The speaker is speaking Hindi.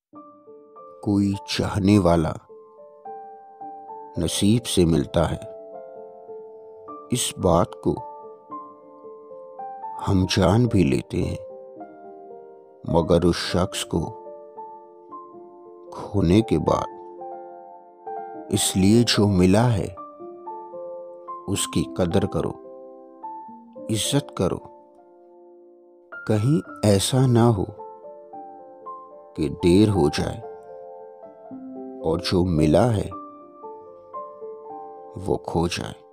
कोई चाहने वाला नसीब से मिलता है, इस बात को हम जान भी लेते हैं, मगर उस शख्स को खोने के बाद इसलिए जो मिला है उसकी कदर करो, इज्जत करो। कहीं ऐसा ना हो कि देर हो जाए और जो मिला है वो खो जाए।